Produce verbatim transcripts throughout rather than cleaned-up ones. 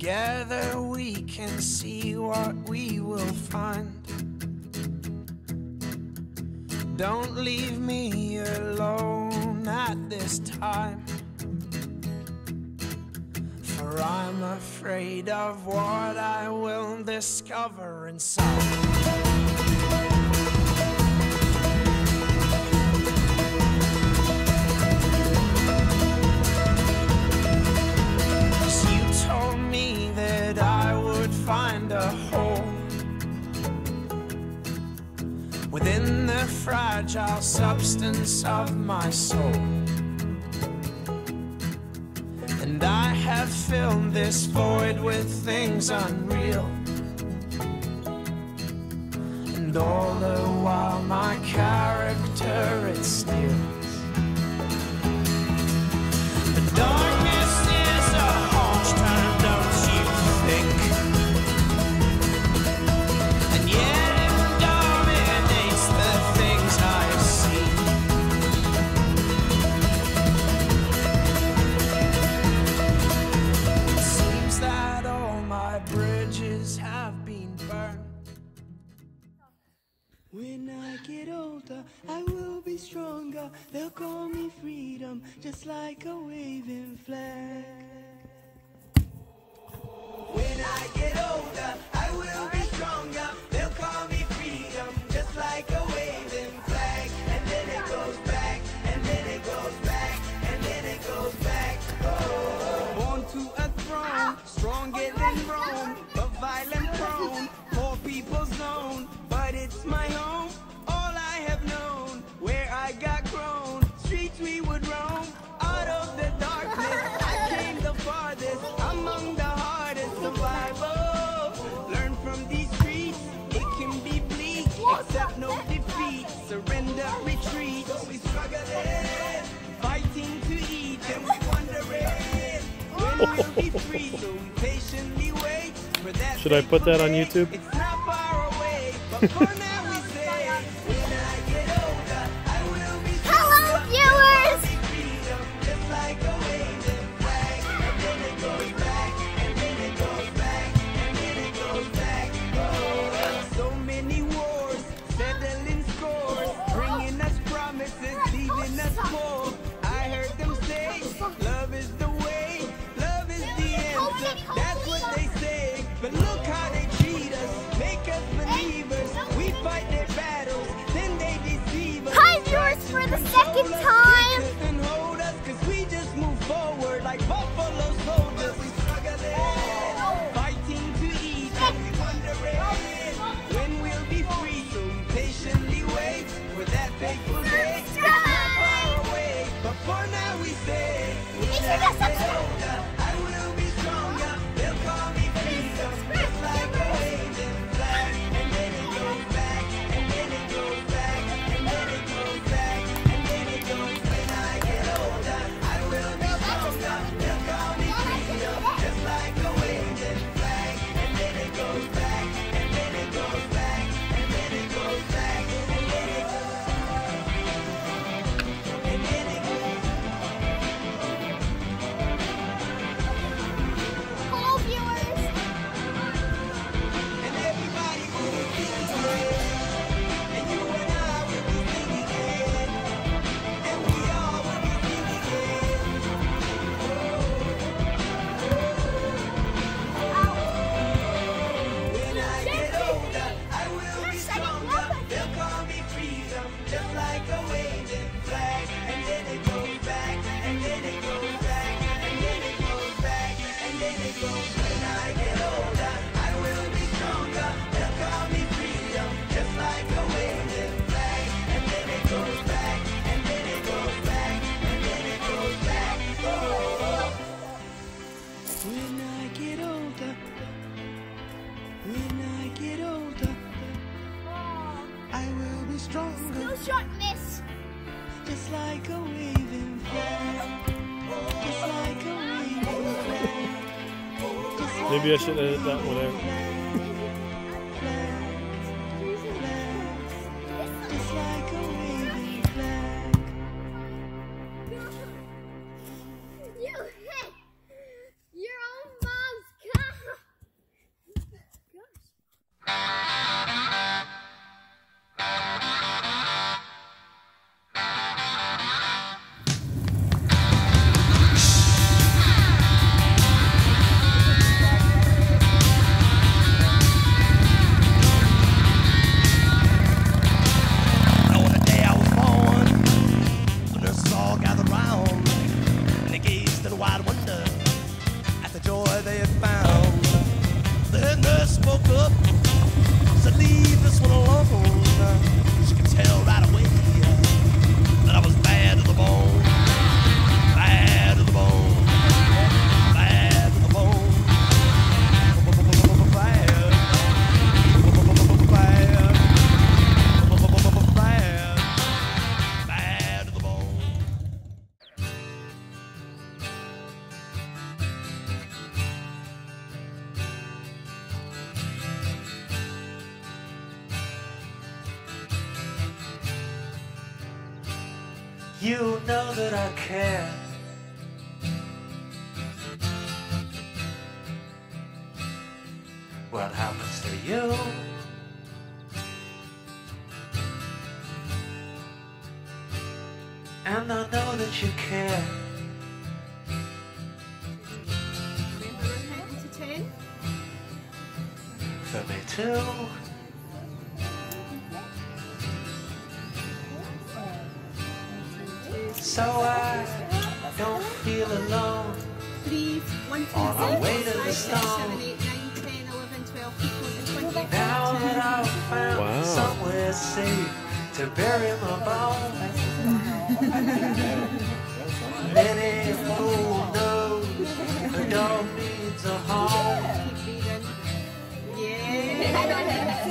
Together we can see what we will find. Don't leave me alone at this time, for I'm afraid of what I will discover inside. Find a hole within the fragile substance of my soul, and I have filled this void with things unreal, and all the while my character it steals. The darkness is a harsh term, don't you think? When I get older, I will be stronger. They'll call me freedom, just like a waving flag. When I get older, I will be stronger. They'll call me freedom, just like a waving flag. And then it goes back, and then it goes back, and then it goes back. Oh. Born to a throne, stronger than Rome, but violent prone, poor people's zone. But it's my home, all I have known, where I got grown. Streets we would roam, out of the darkness I came the farthest, among the hardest survival. Learn from these streets, it can be bleak, accept no defeat, surrender, retreat. So we struggling, fighting to eat, and we wondering when we'll be free. So we patiently wait for that. Should I put that on YouTube? It's not far away, but for now we say, when I get older, I will be hello, viewers! Just like a waving flag, and then it goes back, and then it goes back, and then it goes back. Oh, so many wars, settling scores, bringing us promises, leaving us poor. I heard them say, love is the way, love is the answer. That's what they say, but look how they treat us, make us believers. We fight their battles, then they deceive us. Hi, viewers, for the second time. And hold us, cause we just move forward like buffalo soldiers. We struggling, fighting to eat, and we wondering when we'll be free. So we patiently wait for that fateful day. It's not far away, but for now we say, when I get older, I will be stronger. They'll call me freedom, just like a waving flag. And then it goes back, and then it goes back, and then it goes back, and then it goes. When I get older, I will be stronger. They'll call me freedom, just like a waving flag. And then it goes back, and then it goes back, and then it goes back, and then it goes. And then it goes. Hello, viewers! And everybody will be singing it, and you and I will be singing it, and we all will be singing it. When I get older, I will be stronger. They'll call me freedom, just like a waving flag. And then it goes back, and then it goes back, and then it goes back, and then it goes. When I get older, I will be stronger. They'll call me freedom, just like a waving flag. And then it goes back, and then it goes back, and then it goes back. Oh. When I get older, when I get older, I will be stronger. No short, miss. Just like a waving flag. Just like a waving flag. Just like Maybe I should edit that one out. Just like a waving flag. You hit your own mom's car. You know that I care. What happens to you? And I know that you care. Remember we're counting to ten? For me too. So I don't feel alone. Three, one, two, On our way to six, the five, six, stone. seven, eight, nine, ten, eleven, twelve, thirteen, twenty. Now that I've found Wow. somewhere safe to bury my bones, many a fool knows a dog needs a home. Keep reading. Yeah.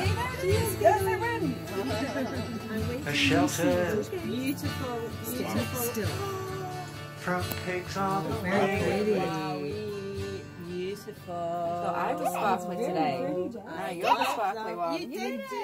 A shelter Beautiful, beautiful. from pigs on the Very range. pretty. Beautiful. So I was sparkly today. No, you're the sparkly one. You did it.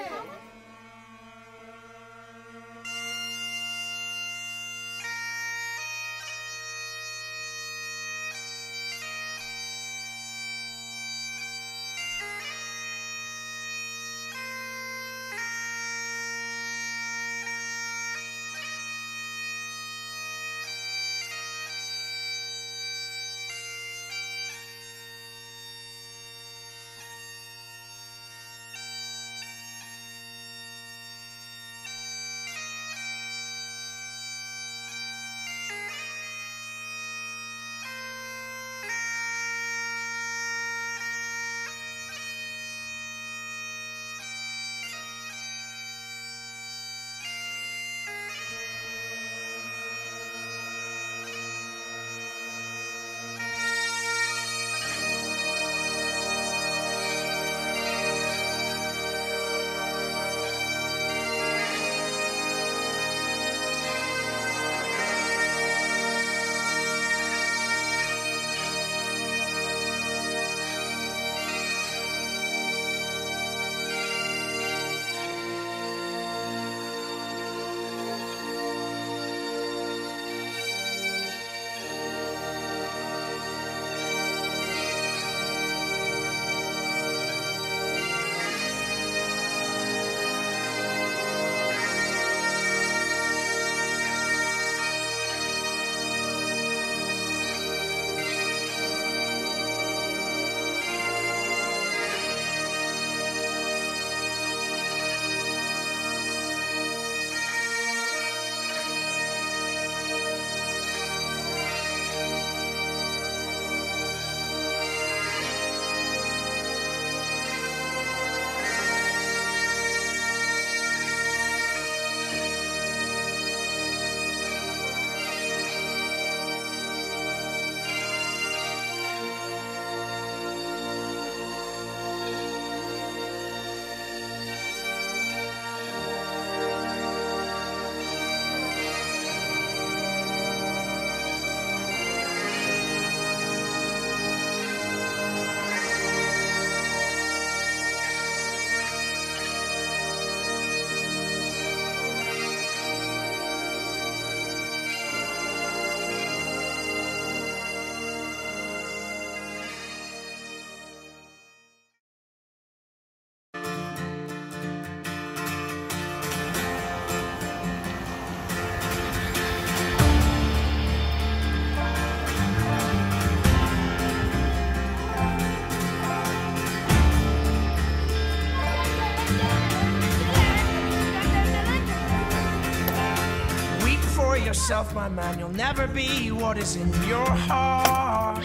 yourself, my man. You'll never be what is in your heart.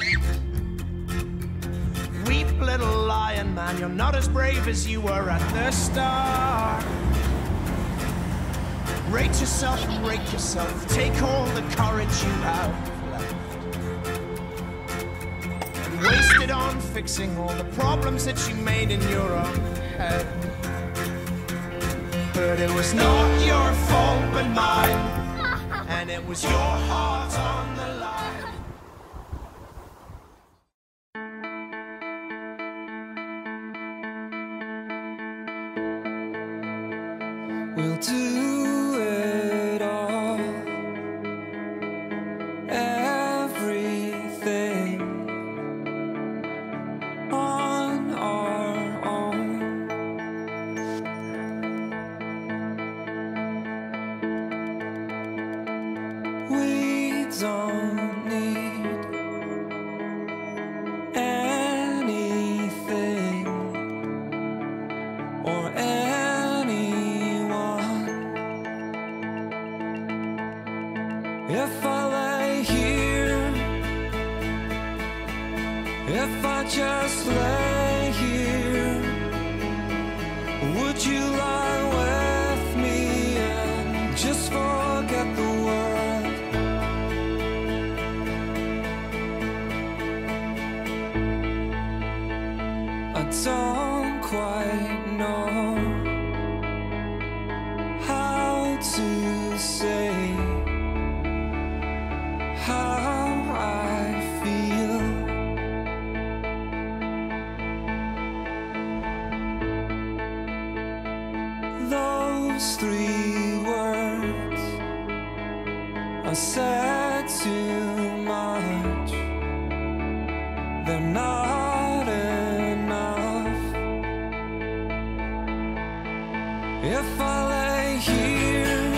Weep, little lion man. You're not as brave as you were at the start. Rate yourself and rake yourself. Take all the courage you have left and waste it on fixing all the problems that you made in your own head. But it was not your fault but mine, and it was your heart on the line. We'll do it all don't need anything or anyone. If I lay here, if I just lay here, would you lie with me and just forget the world? I don't quite know how to say how I feel. Those three words are said too much. They're not enough. If I lay here,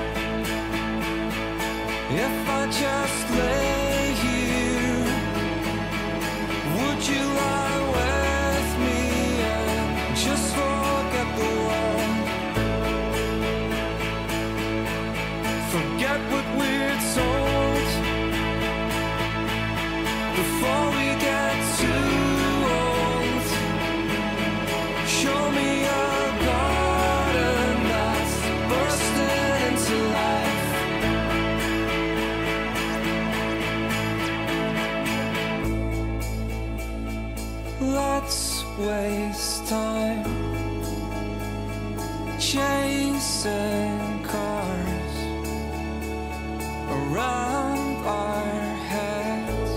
if I just lay here, would you lie with me and just forget the world? Forget what we're told before we get too old. Show me a garden that's bursting into life. Let's waste time chasing cars around our heads.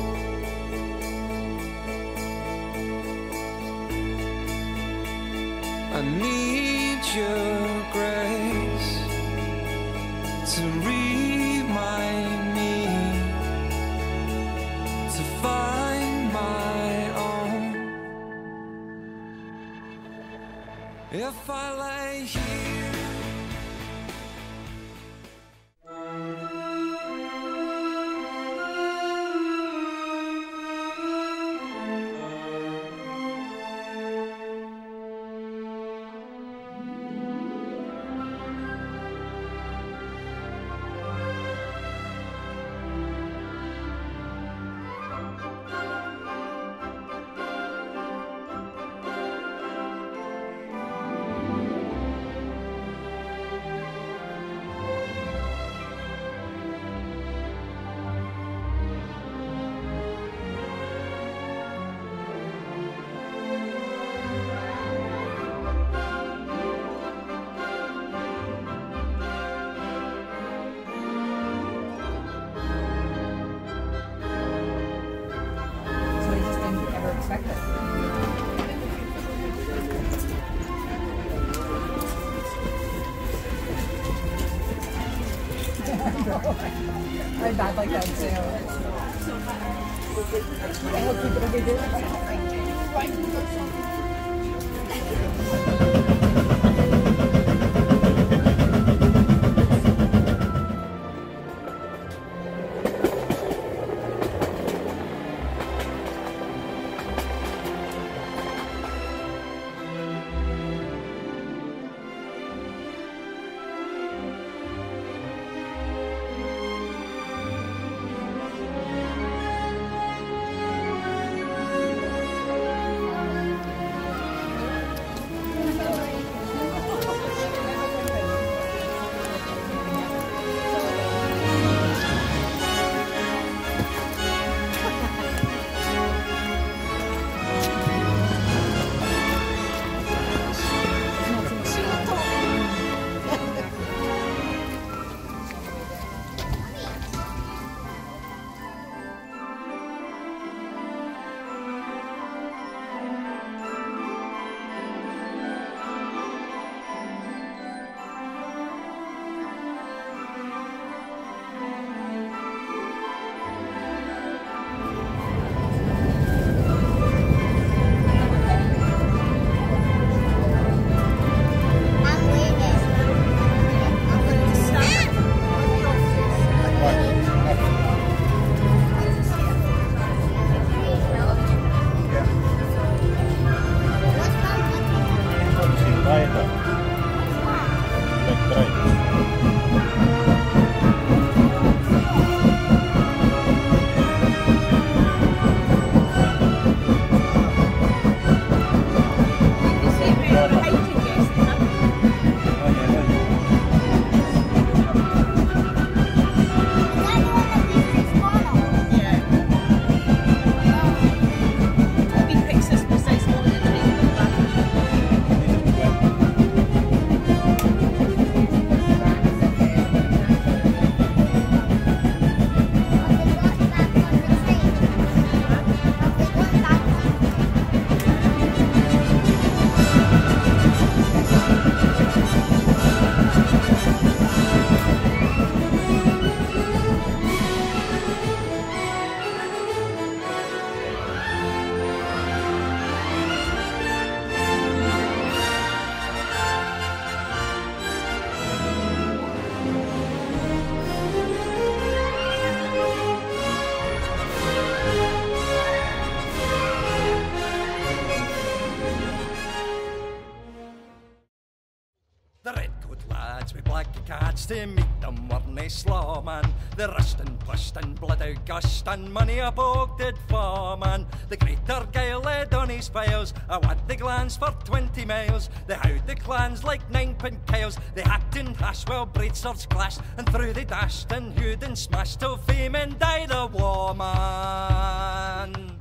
I need your grace to remind me to find my own. If I lay here, So we just didn't ever expect it. I'm bad like that The redcoat lads with black cards to meet them weren't they slaw man. The rust and pust and blood out gust and money a bog did for man. The greater Gale led on his files, I wad the glans for twenty miles. They howed the clans like ninepin cows. They hacked and hashed while braid swords clashed, and through they dashed and hewed and smashed till fame and died a war man.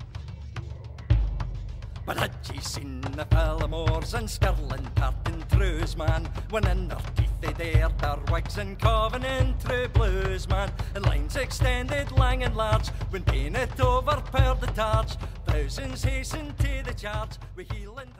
But had ye seen the Fallamores and skirling tartan trews, man, when in their teeth they dared their wigs and covenant true blues, man, and lines extended lang and large, when painted over per the targe, thousands hastened to the charge, with heel and